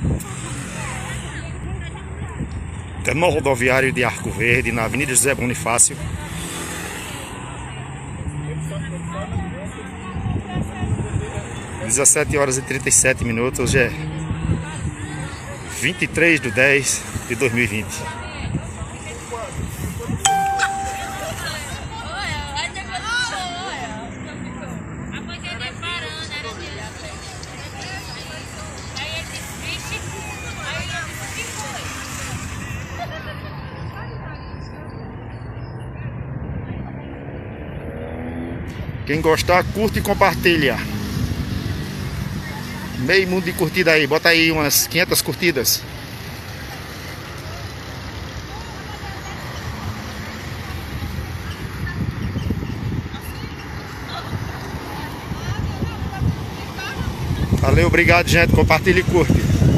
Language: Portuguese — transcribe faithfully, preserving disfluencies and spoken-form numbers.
No rodoviário de Arco Verde, na Avenida José Bonifácio. dezessete horas e trinta e sete minutos. Hoje é vinte e três de dez de dois mil e vinte. Quem gostar, curte e compartilha. Meio mundo de curtida aí. Bota aí umas quinhentas curtidas. Valeu, obrigado, gente. Compartilha e curte.